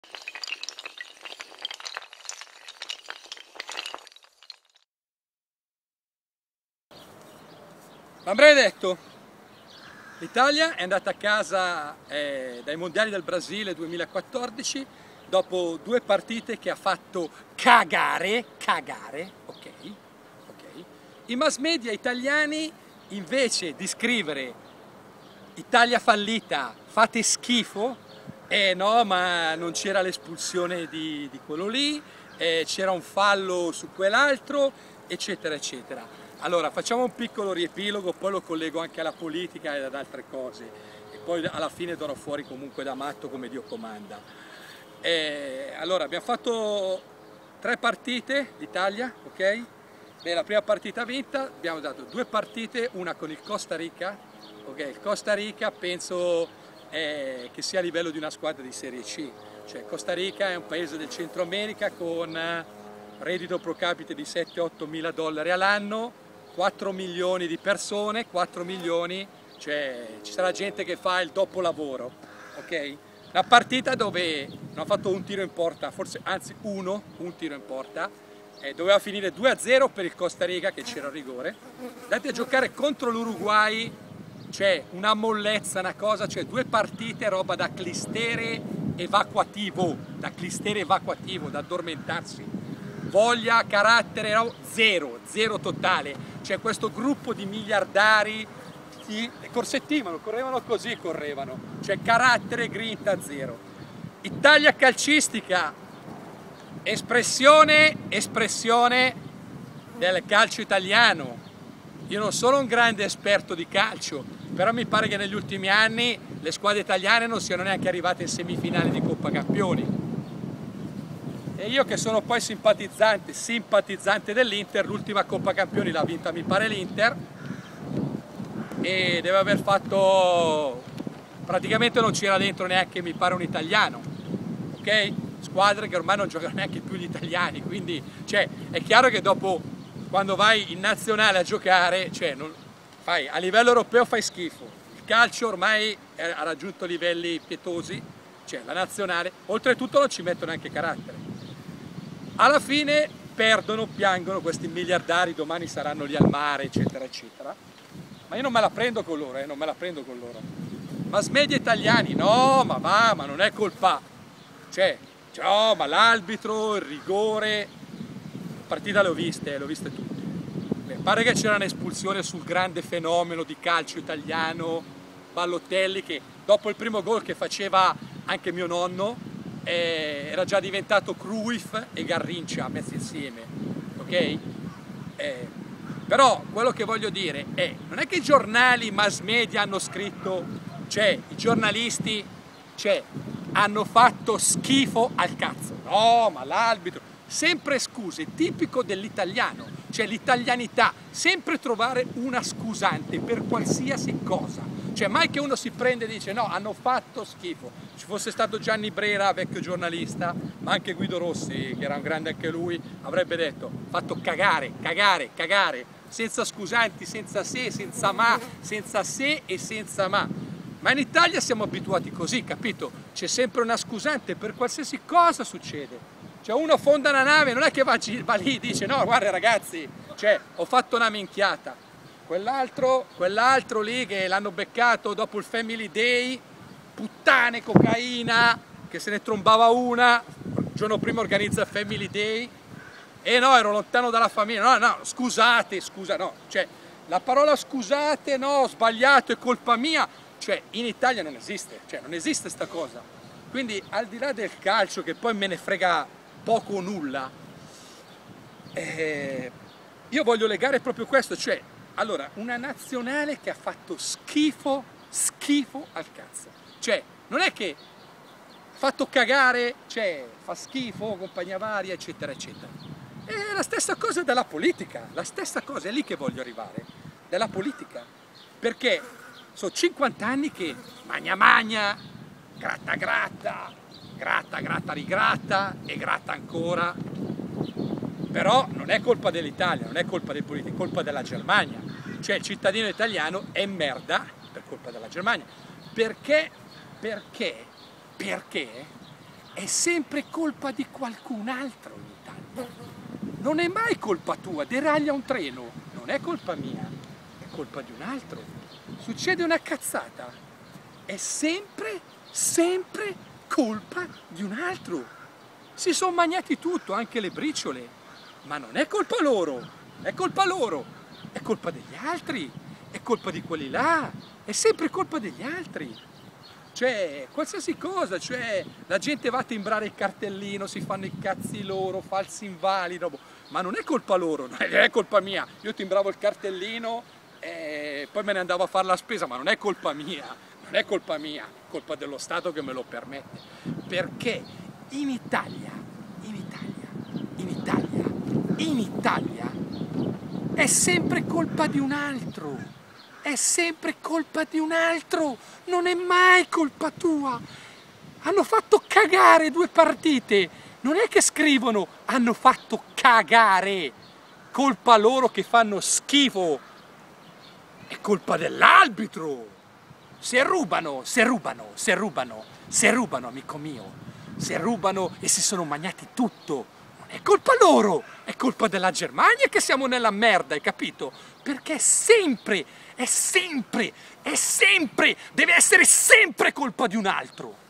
L'avrei detto, l'Italia è andata a casa dai mondiali del Brasile 2014 dopo 2 partite che ha fatto cagare, ok? I mass media italiani, invece di scrivere Italia fallita, fate schifo, no, ma non c'era l'espulsione di quello lì, c'era un fallo su quell'altro, eccetera, eccetera. Allora, facciamo un piccolo riepilogo, poi lo collego anche alla politica ed ad altre cose, e poi alla fine darò fuori comunque da matto come Dio comanda. Allora, abbiamo fatto 3 partite d'Italia, ok? Beh, la prima partita vinta, abbiamo dato 2 partite, una con il Costa Rica, ok? Il Costa Rica penso che sia a livello di una squadra di Serie C, cioè Costa Rica è un paese del Centro America con reddito pro capite di 7-8 mila dollari all'anno, 4 milioni di persone, 4 milioni, cioè ci sarà gente che fa il dopolavoro, ok? Una partita dove non ha fatto un tiro in porta, forse anzi un tiro in porta, doveva finire 2-0 per il Costa Rica che c'era il rigore. Andate a giocare contro l'Uruguay, c'è una mollezza, una cosa, cioè 2 partite, roba da clistere evacuativo, da addormentarsi. Voglia, carattere, no? Zero totale. C'è questo gruppo di miliardari che correvano così, cioè carattere, grinta, zero. Italia calcistica, espressione del calcio italiano. Io non sono un grande esperto di calcio, però mi pare che negli ultimi anni le squadre italiane non siano neanche arrivate in semifinale di Coppa Campioni. E io che sono poi simpatizzante dell'Inter, l'ultima Coppa Campioni l'ha vinta mi pare l'Inter e deve aver fatto, praticamente non c'era dentro neanche mi pare un italiano, ok? Squadre che ormai non giocano neanche più gli italiani, quindi cioè, è chiaro che dopo quando vai in nazionale a giocare, cioè, a livello europeo fai schifo, il calcio ormai ha raggiunto livelli pietosi, cioè la nazionale, oltretutto non ci mettono neanche carattere. Alla fine perdono, piangono questi miliardari, domani saranno lì al mare, eccetera, eccetera. Ma io non me la prendo con loro, Mass media italiani, no, ma va, ma non è colpa. Cioè, no, ma l'arbitro, il rigore, la partita le ho viste tutte. Beh, pare che c'era un'espulsione sul grande fenomeno di calcio italiano, Balotelli, che dopo il primo gol che faceva anche mio nonno, era già diventato Cruyff e Garrincha messi insieme, ok? Però quello che voglio dire è, non è che i giornali, i mass media hanno scritto, cioè i giornalisti, cioè, hanno fatto schifo al cazzo, no, ma l'arbitro, sempre scuse, tipico dell'italiano, cioè l'italianità, sempre trovare una scusante per qualsiasi cosa. Cioè mai che uno si prende e dice no, hanno fatto schifo. Ci fosse stato Gianni Brera, vecchio giornalista, ma anche Guido Rossi, che era un grande anche lui, avrebbe detto fatto cagare, senza scusanti, senza se, senza ma, senza se e senza ma. Ma in Italia siamo abituati così, capito? C'è sempre una scusante per qualsiasi cosa succede. Cioè uno fonda una nave, non è che va lì e dice no, guarda ragazzi, cioè ho fatto una minchiata. Quell'altro lì che l'hanno beccato dopo il Family Day, puttane, cocaina, che se ne trombava una, il giorno prima organizza il Family Day, e no, ero lontano dalla famiglia, no, scusate, no, cioè la parola scusate, no, ho sbagliato, è colpa mia, cioè in Italia non esiste, cioè non esiste sta cosa. Quindi al di là del calcio, che poi me ne frega poco o nulla, io voglio legare proprio questo, cioè allora, una nazionale che ha fatto schifo al cazzo. Cioè, non è che fatto cagare, cioè, fa schifo, compagnia varia, eccetera, eccetera. È la stessa cosa della politica, la stessa cosa, è lì che voglio arrivare, della politica. Perché sono 50 anni che magna, gratta, rigratta e gratta ancora. Però non è colpa dell'Italia, non è colpa dei politici, è colpa della Germania. Cioè il cittadino italiano è merda per colpa della Germania. Perché è sempre colpa di qualcun altro in Italia. Non è mai colpa tua, deraglia un treno, non è colpa mia, è colpa di un altro. Succede una cazzata, è sempre colpa di un altro. Si sono mangiati tutto, anche le briciole, ma non è colpa loro, è colpa loro, è colpa degli altri, è colpa di quelli là, è sempre colpa degli altri. Cioè, qualsiasi cosa, cioè, la gente va a timbrare il cartellino, si fanno i cazzi loro, falsi invalidi, ma non è colpa loro, non è colpa mia. Io timbravo il cartellino e poi me ne andavo a fare la spesa, ma non è colpa mia, non è colpa mia, è colpa dello Stato che me lo permette. Perché in Italia è sempre colpa di un altro. È sempre colpa di un altro, non è mai colpa tua. Hanno fatto cagare 2 partite, non è che scrivono hanno fatto cagare, colpa loro che fanno schifo, è colpa dell'arbitro. Se rubano, amico mio, se rubano e si sono mangiati tutto, è colpa loro, è colpa della Germania che siamo nella merda, hai capito? Perché deve essere sempre colpa di un altro.